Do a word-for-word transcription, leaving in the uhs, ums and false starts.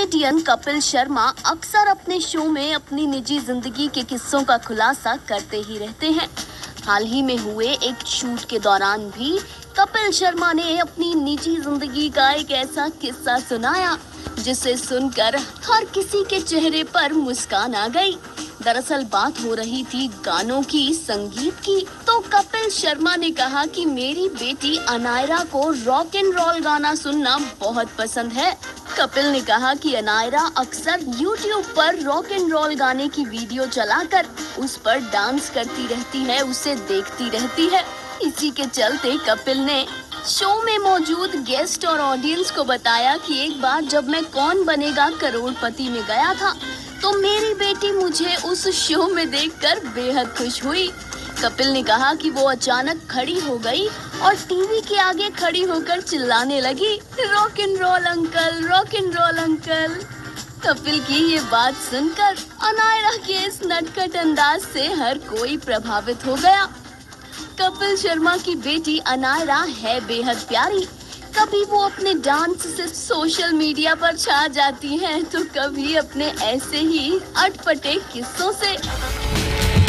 Comedian Kapil Sharma अक्सर अपने show में अपनी निजी जिंदगी के किस्सों का खुलासा करते ही रहते हैं। हाल ही में हुए एक शूट के दौरान भी कपिल शर्मा ने अपनी निजी जिंदगी का एक ऐसा किस्सा सुनाया जिसे सुनकर हर किसी के चेहरे पर मुस्कान आ गई। दरअसल बात हो रही थी गानों की, संगीत की। तो कपिल शर्मा ने कहा कि मेरी बेटी अनायरा को रॉक एंड रोल गाना सुनना बहुत पसंद है। कपिल ने कहा कि अनायरा अक्सर यूट्यूब पर रॉक एंड रोल गाने की वीडियो चलाकर उस पर डांस करती रहती है, उसे देखती रहती है। इसी के चलते कपिल ने शो में मौजूद गेस्ट और ऑडियंस को बताया कि एक बार जब मैं कौन बनेगा करोड़पति में गया था तो मेरी बेटी मुझे उस शो में देखकर बेहद खुश हुई। कपिल ने कहा कि वो अचानक खड़ी हो गई और टीवी के आगे खड़ी होकर चिल्लाने लगी, rock and roll uncle, rock and roll uncle. Kapil की ये बात सुनकर अनायरा के इस नटखट अंदाज से हर कोई प्रभावित हो गया। कपिल शर्मा की बेटी अनायरा है बेहद प्यारी। कभी वो अपने डांस से सोशल मीडिया पर छा जाती हैं, तो कभी अपने ऐसे ही अटपटे किस्सों से।